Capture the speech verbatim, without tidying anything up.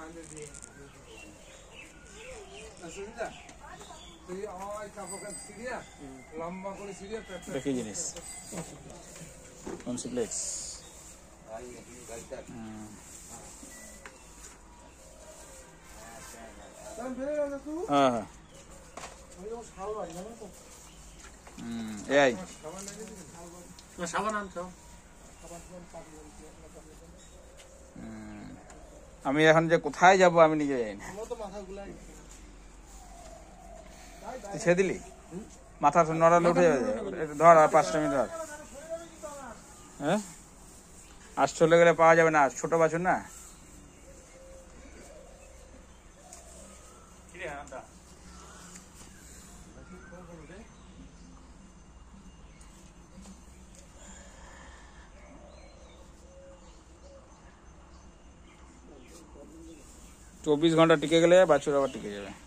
দেখি জিনিস কনসিপ্লেক্স হ্যাঁ হ্যাঁ এই আমি এখন যে কোথায় যাব আমি নিজে জানি না ছেড়ে দিলি মাথা নড়ালে উঠে যাবে ধর আর পাঁচটা মিনিট ধর হ্যাঁ আজ চলে গেলে পাওয়া যাবে না ছোট বাছুর না চব্বিশ ঘন্টা টিকে গেলে বাছুর আবার টিকে যাবে